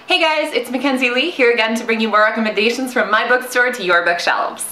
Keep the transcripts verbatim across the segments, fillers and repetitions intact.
Hey guys, it's Mackenzi Lee here again to bring you more recommendations from my bookstore to your bookshelves.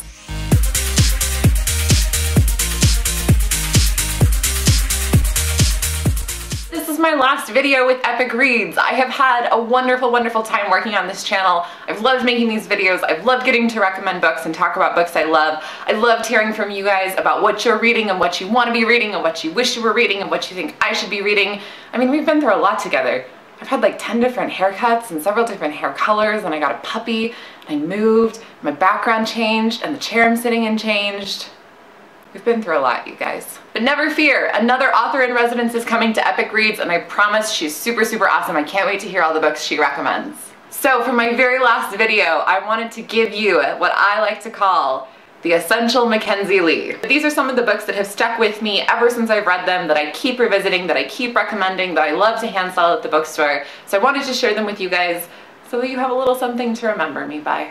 This is my last video with Epic Reads. I have had a wonderful, wonderful time working on this channel. I've loved making these videos. I've loved getting to recommend books and talk about books I love. I loved hearing from you guys about what you're reading and what you want to be reading and what you wish you were reading and what you think I should be reading. I mean, we've been through a lot together. I've had like ten different haircuts and several different hair colors, and I got a puppy, and I moved, my background changed, and the chair I'm sitting in changed. We've been through a lot, you guys. But never fear, another author in residence is coming to Epic Reads, and I promise she's super, super awesome. I can't wait to hear all the books she recommends. So for my very last video, I wanted to give you what I like to call the essential Mackenzi Lee. These are some of the books that have stuck with me ever since I've read them, that I keep revisiting, that I keep recommending, that I love to hand sell at the bookstore. So I wanted to share them with you guys so that you have a little something to remember me by.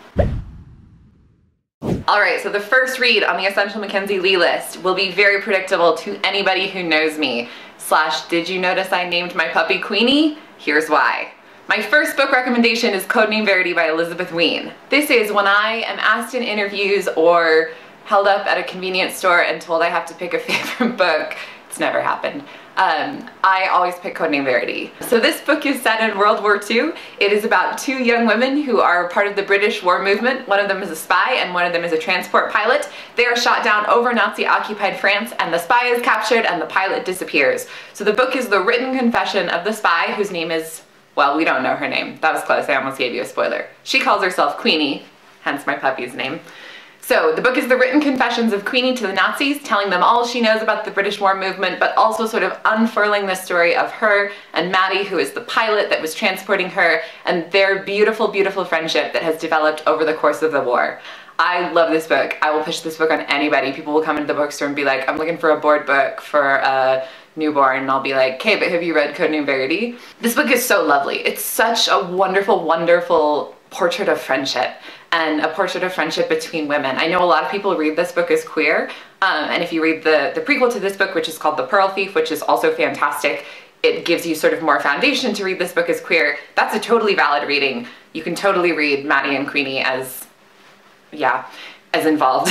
Alright, so the first read on the Essential Mackenzi Lee list will be very predictable to anybody who knows me. Slash, did you notice I named my puppy Queenie? Here's why. My first book recommendation is Codename Verity by Elizabeth Wein. This is when I am asked in interviews or held up at a convenience store and told I have to pick a favorite book. It's never happened. Um, I always pick Codename Verity. So this book is set in World War Two. It is about two young women who are part of the British war movement. One of them is a spy and one of them is a transport pilot. They are shot down over Nazi-occupied France, and the spy is captured and the pilot disappears. So the book is the written confession of the spy, whose name is, well, we don't know her name. That was close, I almost gave you a spoiler. She calls herself Queenie, hence my puppy's name. So the book is the written confessions of Queenie to the Nazis, telling them all she knows about the British war movement, but also sort of unfurling the story of her and Maddie, who is the pilot that was transporting her, and their beautiful, beautiful friendship that has developed over the course of the war. I love this book. I will push this book on anybody. People will come into the bookstore and be like, I'm looking for a board book for a newborn, and I'll be like, okay, but have you read Codename Verity? This book is so lovely. It's such a wonderful, wonderful portrait of friendship, and a portrait of friendship between women. I know a lot of people read this book as queer, um, and if you read the, the prequel to this book, which is called The Pearl Thief, which is also fantastic, it gives you sort of more foundation to read this book as queer. That's a totally valid reading. You can totally read Maddie and Queenie as, yeah, as involved.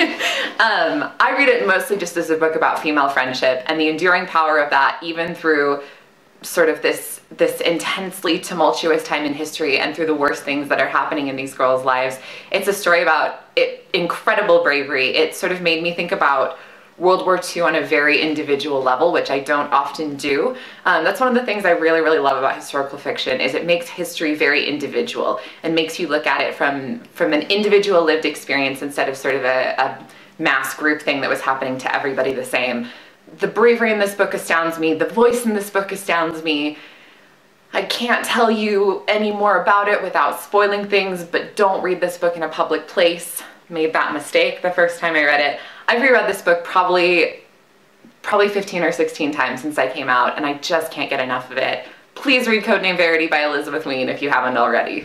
um, I read it mostly just as a book about female friendship and the enduring power of that, even through sort of this this intensely tumultuous time in history and through the worst things that are happening in these girls' lives. It's a story about it, incredible bravery. It sort of made me think about World War Two on a very individual level, which I don't often do. Um, that's one of the things I really, really love about historical fiction, is it makes history very individual and makes you look at it from, from an individual lived experience instead of sort of a, a mass group thing that was happening to everybody the same. The bravery in this book astounds me. The voice in this book astounds me. I can't tell you any more about it without spoiling things, but don't read this book in a public place. Made that mistake the first time I read it. I've reread this book probably, probably fifteen or sixteen times since I came out, and I just can't get enough of it. Please read Codename Verity by Elizabeth Wein if you haven't already.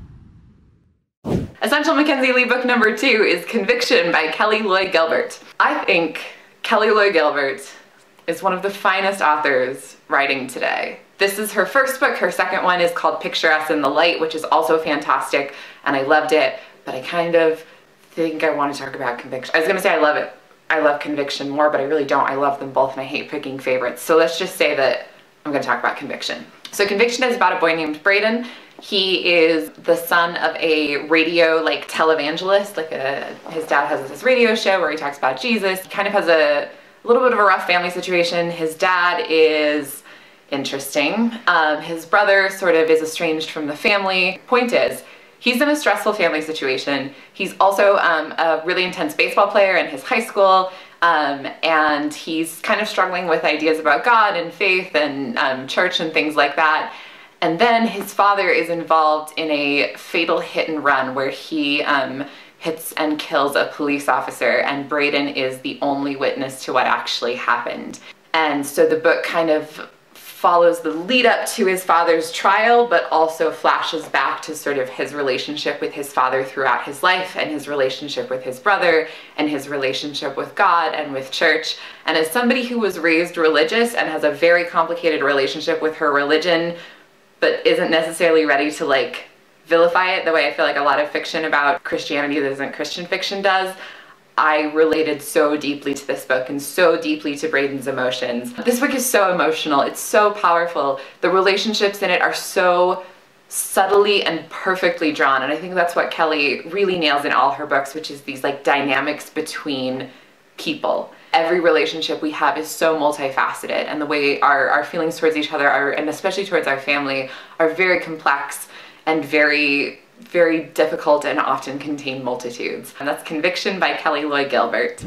Essential Mackenzi Lee book number two is Conviction by Kelly Loy Gilbert. I think Kelly Loy Gilbert is one of the finest authors writing today. This is her first book. Her second one is called Picture Us in the Light, which is also fantastic, and I loved it, but I kind of think I want to talk about Conviction. I was gonna say I love it. I love Conviction more, but I really don't. I love them both, and I hate picking favorites. So let's just say that I'm gonna talk about Conviction. So Conviction is about a boy named Braden. He is the son of a radio, like, televangelist. Like a, his dad has this radio show where he talks about Jesus. He kind of has a little bit of a rough family situation. His dad is interesting. Um, his brother sort of is estranged from the family. Point is, he's in a stressful family situation. He's also um, a really intense baseball player in his high school, um, and he's kind of struggling with ideas about God and faith and um, church and things like that. And then his father is involved in a fatal hit and run where he um, hits and kills a police officer, and Braden is the only witness to what actually happened. And so the book kind of follows the lead up to his father's trial, but also flashes back to sort of his relationship with his father throughout his life, and his relationship with his brother, and his relationship with God and with church. And as somebody who was raised religious and has a very complicated relationship with her religion, but isn't necessarily ready to like vilify it the way I feel like a lot of fiction about Christianity that isn't Christian fiction does. I related so deeply to this book and so deeply to Braden's emotions. This book is so emotional. It's so powerful. The relationships in it are so subtly and perfectly drawn, and I think that's what Kelly really nails in all her books, which is these like dynamics between people. Every relationship we have is so multifaceted, and the way our, our feelings towards each other are, and especially towards our family, are very complex and very, very difficult and often contain multitudes. And that's Conviction by Kelly Lloyd Gilbert.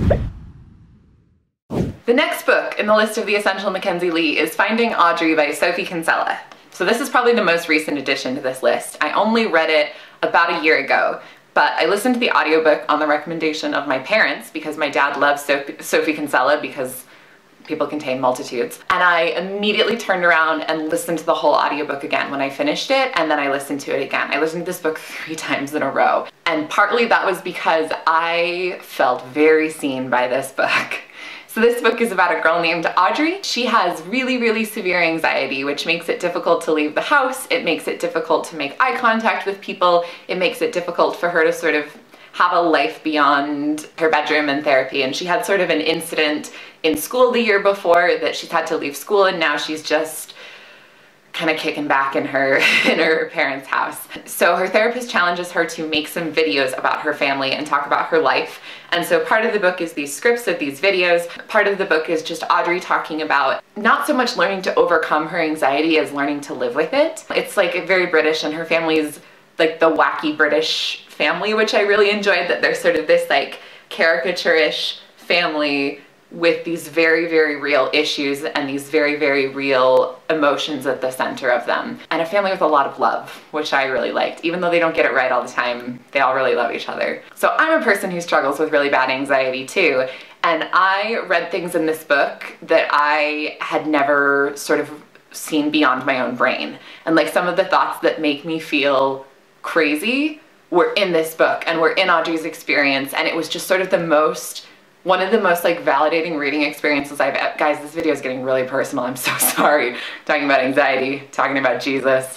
The next book in the list of the Essential Mackenzi Lee is Finding Audrey by Sophie Kinsella. So this is probably the most recent addition to this list. I only read it about a year ago, but I listened to the audiobook on the recommendation of my parents because my dad loves Sophie, Sophie Kinsella because people contain multitudes. And I immediately turned around and listened to the whole audiobook again when I finished it, and then I listened to it again. I listened to this book three times in a row. And partly that was because I felt very seen by this book. So this book is about a girl named Audrey. She has really, really severe anxiety, which makes it difficult to leave the house. It makes it difficult to make eye contact with people. It makes it difficult for her to sort of have a life beyond her bedroom and therapy. And she had sort of an incident in school the year before that she's had to leave school, and now she's just kind of kicking back in her in her parents' house. So her therapist challenges her to make some videos about her family and talk about her life. And so part of the book is these scripts of these videos. Part of the book is just Audrey talking about not so much learning to overcome her anxiety as learning to live with it. It's like very British, and her family's like the wacky British family, which I really enjoyed, that they're sort of this like caricature-ish family with these very, very real issues and these very, very real emotions at the center of them. And a family with a lot of love, which I really liked. Even though they don't get it right all the time, they all really love each other. So I'm a person who struggles with really bad anxiety too. And I read things in this book that I had never sort of seen beyond my own brain. And like some of the thoughts that make me feel crazy were in this book and were in Audrey's experience. And it was just sort of the most One of the most like validating reading experiences I've, guys, this video is getting really personal, I'm so sorry. Talking about anxiety, talking about Jesus.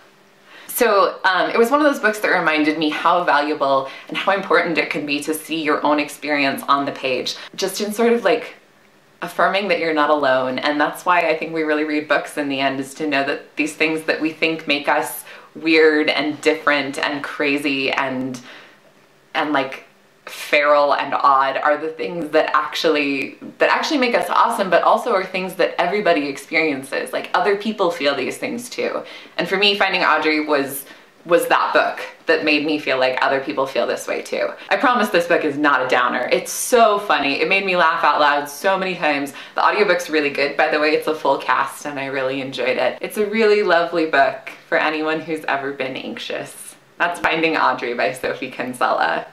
So um, it was one of those books that reminded me how valuable and how important it can be to see your own experience on the page, just in sort of like affirming that you're not alone. And that's why I think we really read books in the end, is to know that these things that we think make us weird and different and crazy and and like feral and odd are the things that actually that actually make us awesome, but also are things that everybody experiences. Like other people feel these things too. And for me, Finding Audrey was was that book that made me feel like other people feel this way too. I promise this book is not a downer. It's so funny. It made me laugh out loud so many times. The audiobook's really good, by the way. It's a full cast and I really enjoyed it. It's a really lovely book for anyone who's ever been anxious. That's Finding Audrey by Sophie Kinsella.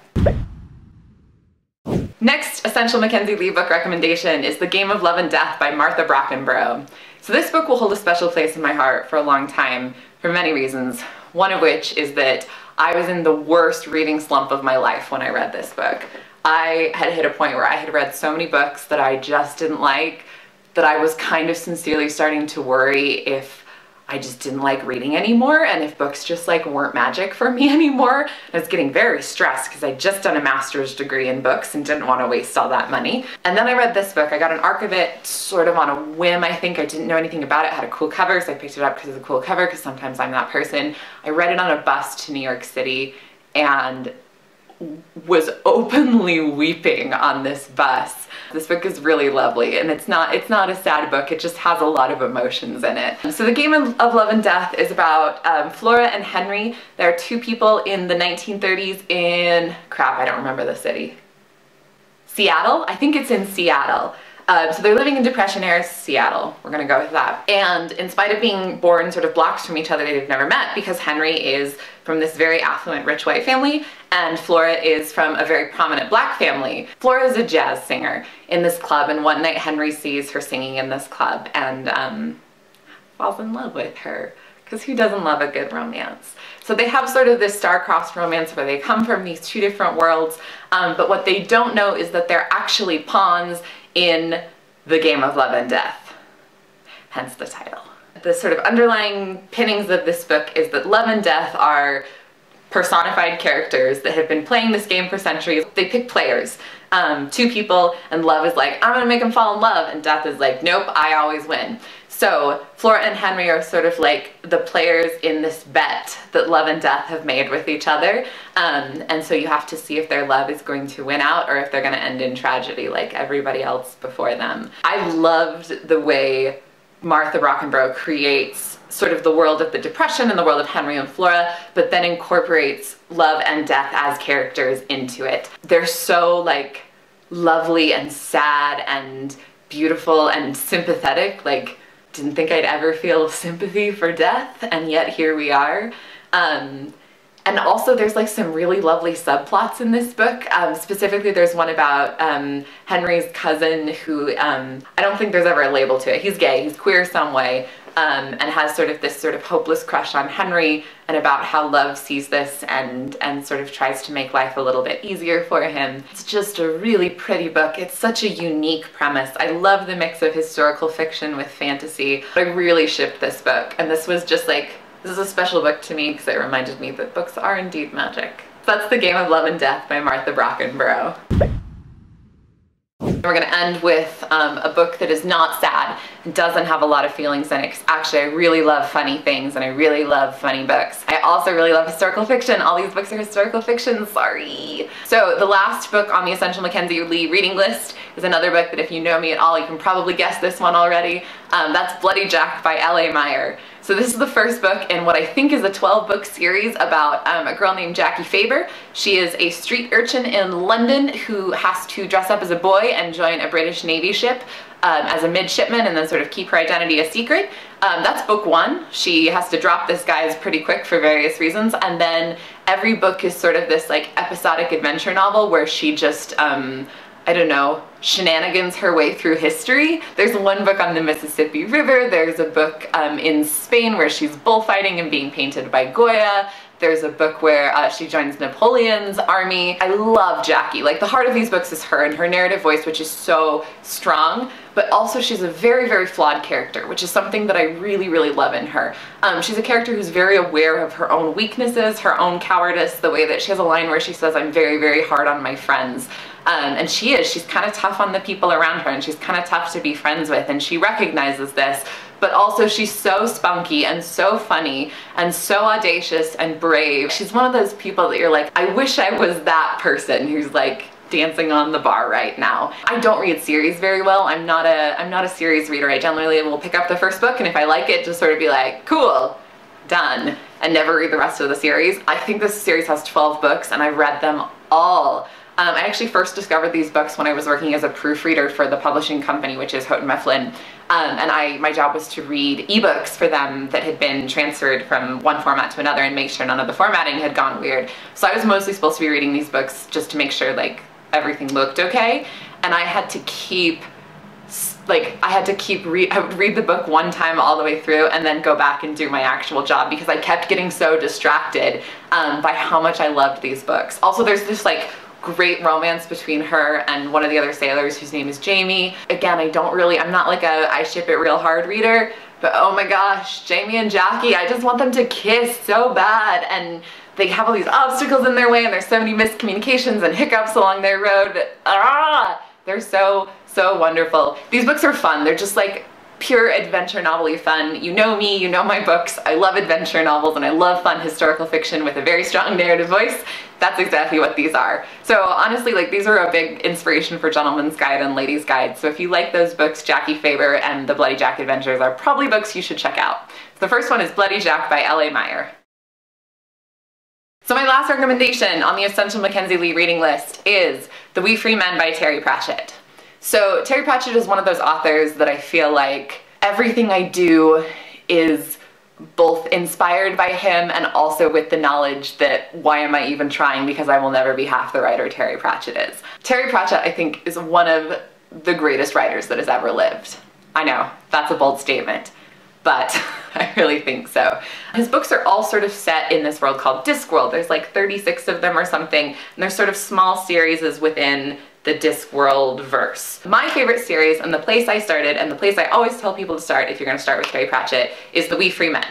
Next Essential Mackenzi Lee book recommendation is The Game of Love and Death by Martha Brockenbrough. So this book will hold a special place in my heart for a long time for many reasons. One of which is that I was in the worst reading slump of my life when I read this book. I had hit a point where I had read so many books that I just didn't like, that I was kind of sincerely starting to worry if I just didn't like reading anymore, and if books just like weren't magic for me anymore. I was getting very stressed because I'd just done a master's degree in books and didn't want to waste all that money. And then I read this book. I got an arc of it sort of on a whim, I think. I didn't know anything about it. It had a cool cover, so I picked it up because of the cool cover, because sometimes I'm that person. I read it on a bus to New York City and was openly weeping on this bus. This book is really lovely, and it's not it's not a sad book, it just has a lot of emotions in it. So The Game of Love and Death is about um, Flora and Henry. There are two people in the nineteen thirties in, crap, I don't remember the city. Seattle? I think it's in Seattle. Uh, so they're living in Depression-era Seattle. We're gonna go with that. And in spite of being born sort of blocks from each other, they've never met, because Henry is from this very affluent rich white family and Flora is from a very prominent black family. Flora is a jazz singer in this club, and one night Henry sees her singing in this club and um, falls in love with her, because who doesn't love a good romance? So they have sort of this star-crossed romance where they come from these two different worlds, um, but what they don't know is that they're actually pawns in the Game of Love and Death, hence the title. The sort of underlying pinnings of this book is that love and death are personified characters that have been playing this game for centuries. They pick players, um, two people, and love is like, I'm gonna make them fall in love, and death is like, nope, I always win. So Flora and Henry are sort of like the players in this bet that love and death have made with each other. Um, and so you have to see if their love is going to win out or if they're gonna end in tragedy like everybody else before them. I loved the way Martha Brockenbrough creates sort of the world of the Depression and the world of Henry and Flora, but then incorporates love and death as characters into it. They're so like lovely and sad and beautiful and sympathetic. Like, didn't think I'd ever feel sympathy for death, and yet here we are. Um, and also there's like some really lovely subplots in this book. Um, specifically there's one about um, Henry's cousin who, um, I don't think there's ever a label to it. He's gay, he's queer some way, um, and has sort of this sort of hopeless crush on Henry, and about how love sees this and, and sort of tries to make life a little bit easier for him. It's just a really pretty book. It's such a unique premise. I love the mix of historical fiction with fantasy. I really shipped this book, and this was just like, this is a special book to me because it reminded me that books are indeed magic. That's The Game of Love and Death by Martha Brockenbrough. We're going to end with um, a book that is not sad and doesn't have a lot of feelings in it. Actually, I really love funny things and I really love funny books. I also really love historical fiction. All these books are historical fiction, sorry. So the last book on the Essential Mackenzi Lee reading list is another book that if you know me at all, you can probably guess this one already. Um, that's Bloody Jack by L A Meyer. So this is the first book in what I think is a twelve book series about um, a girl named Jackie Faber. She is a street urchin in London who has to dress up as a boy and join a British Navy ship um, as a midshipman and then sort of keep her identity a secret. Um, that's book one. She has to drop this guise pretty quick for various reasons, and then every book is sort of this like episodic adventure novel where she just um, I don't know, shenanigans her way through history. There's one book on the Mississippi River, there's a book um, in Spain where she's bullfighting and being painted by Goya. There's a book where uh, she joins Napoleon's army. I love Jackie. Like, the heart of these books is her and her narrative voice, which is so strong, but also she's a very, very flawed character, which is something that I really, really love in her. Um, she's a character who's very aware of her own weaknesses, her own cowardice, the way that she has a line where she says, I'm very, very hard on my friends. Um, and she is. She's kind of tough on the people around her, and she's kind of tough to be friends with, and she recognizes this. But also she's so spunky and so funny and so audacious and brave. She's one of those people that you're like, I wish I was that person who's like dancing on the bar right now. I don't read series very well. I'm not a I'm not a series reader. I generally will pick up the first book, and if I like it, just sort of be like, cool, done, and never read the rest of the series. I think this series has twelve books, and I've read them all. Um, I actually first discovered these books when I was working as a proofreader for the publishing company, which is Houghton Mifflin, um, and I my job was to read ebooks for them that had been transferred from one format to another and make sure none of the formatting had gone weird. So I was mostly supposed to be reading these books just to make sure like everything looked okay, and I had to keep like I had to keep read I would read the book one time all the way through and then go back and do my actual job because I kept getting so distracted um, by how much I loved these books. Also, there's this like great romance between her and one of the other sailors whose name is Jamie. Again, I don't really, I'm not like a I ship it real hard reader, but oh my gosh, Jamie and Jackie, I just want them to kiss so bad, and they have all these obstacles in their way and there's so many miscommunications and hiccups along their road, but ah, they're so, so wonderful. These books are fun. They're just like pure adventure novel-y fun. You know me, you know my books. I love adventure novels and I love fun historical fiction with a very strong narrative voice. That's exactly what these are. So honestly, like, these are a big inspiration for Gentleman's Guide and Ladies' Guide. So if you like those books, Jackie Faber and the Bloody Jack Adventures are probably books you should check out. The first one is Bloody Jack by L A Meyer. So my last recommendation on the Essential Mackenzi Lee reading list is The We Free Men by Terry Pratchett. So Terry Pratchett is one of those authors that I feel like everything I do is both inspired by him and also with the knowledge that why am I even trying, because I will never be half the writer Terry Pratchett is. Terry Pratchett, I think, is one of the greatest writers that has ever lived. I know, that's a bold statement, but I really think so. His books are all sort of set in this world called Discworld. There's like thirty-six of them or something, and they're sort of small series within the Discworld verse. My favorite series, and the place I started, and the place I always tell people to start if you're gonna start with Terry Pratchett, is The We Free Men.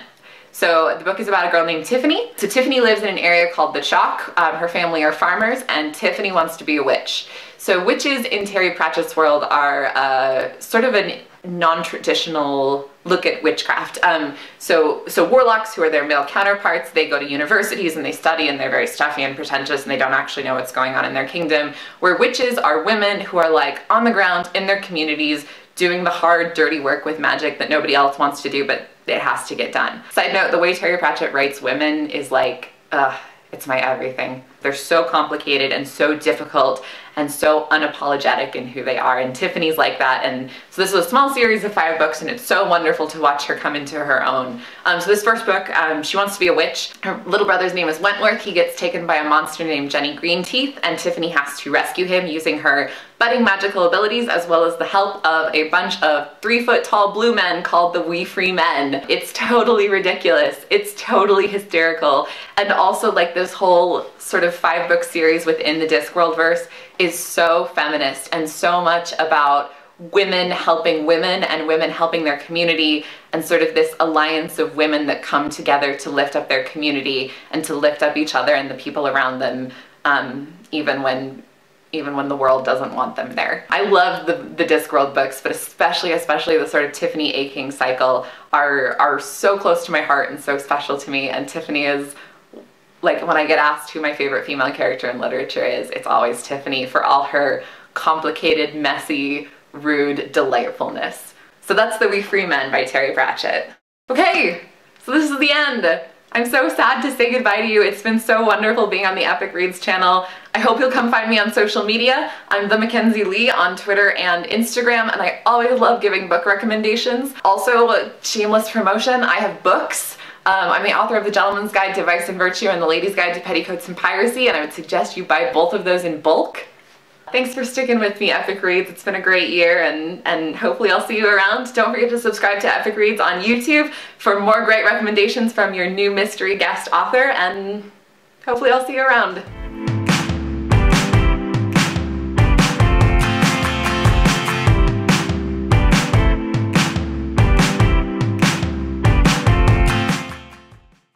So the book is about a girl named Tiffany. So Tiffany lives in an area called the Chalk. Um, her family are farmers, and Tiffany wants to be a witch. So witches in Terry Pratchett's world are uh, sort of a non-traditional look at witchcraft. Um, so, so warlocks, who are their male counterparts, they go to universities and they study, and they're very stuffy and pretentious, and they don't actually know what's going on in their kingdom. Where witches are women who are like on the ground in their communities, doing the hard, dirty work with magic that nobody else wants to do, but it has to get done. Side note, the way Terry Pratchett writes women is like, uh, it's my everything. They're so complicated and so difficult and so unapologetic in who they are, and Tiffany's like that. And so this is a small series of five books, and it's so wonderful to watch her come into her own. Um, so this first book, um, she wants to be a witch. Her little brother's name is Wentworth. He gets taken by a monster named Jenny Greenteeth, and Tiffany has to rescue him using her budding magical abilities, as well as the help of a bunch of three foot tall blue men called the We Free Men. It's totally ridiculous. It's totally hysterical. And also, like, this whole sort of five book series within the Discworld verse is so feminist and so much about women helping women and women helping their community, and sort of this alliance of women that come together to lift up their community and to lift up each other and the people around them, um, even when even when the world doesn't want them there. I love the, the Discworld books, but especially, especially the sort of Tiffany Aching cycle are, are so close to my heart and so special to me. And Tiffany is, like, when I get asked who my favorite female character in literature is, it's always Tiffany, for all her complicated, messy, rude delightfulness. So that's The We Free Men by Terry Pratchett. Okay, so this is the end. I'm so sad to say goodbye to you. It's been so wonderful being on the Epic Reads channel. I hope you'll come find me on social media. I'm the Mackenzi Lee on Twitter and Instagram, and I always love giving book recommendations. Also, shameless promotion, I have books. Um, I'm the author of The Gentleman's Guide to Vice and Virtue and The Lady's Guide to Petticoats and Piracy, and I would suggest you buy both of those in bulk. Thanks for sticking with me, Epic Reads. It's been a great year, and, and hopefully I'll see you around. Don't forget to subscribe to Epic Reads on YouTube for more great recommendations from your new mystery guest author, and hopefully I'll see you around.